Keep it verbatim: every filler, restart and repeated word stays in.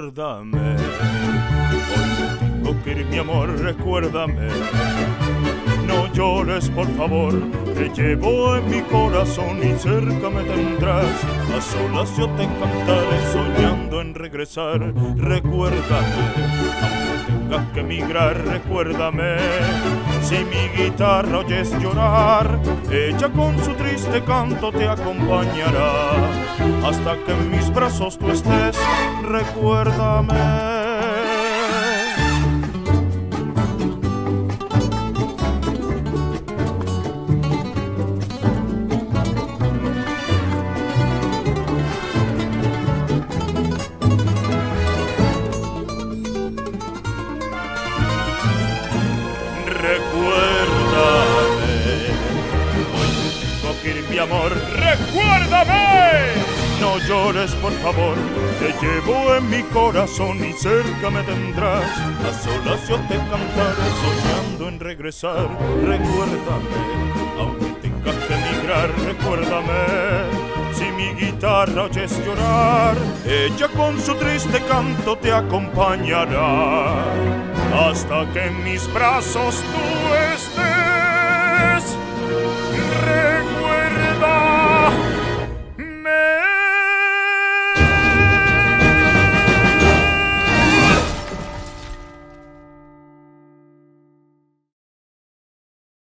recuérdame. Hoy tengo que ir, mi amor, recuérdame. No llores, por favor, te llevo en mi corazón y cerca me tendrás. A solas yo te cantaré soñando en regresar. Recuérdame, aunque tengas que emigrar, recuérdame. Si mi guitarra oyes llorar, ella con su triste canto te acompañará. Hasta que en mis brazos tú estés, recuérdame. Recuérdame, hoy tengo que ir, mi amor, recuérdame. No llores, por favor, te llevo en mi corazón y cerca me tendrás. A solas yo te cantaré soñando en regresar. Recuérdame, aunque tengas que emigrar, recuérdame. Si mi guitarra oyes llorar, ella con su triste canto te acompañará. Hasta que en mis brazos tú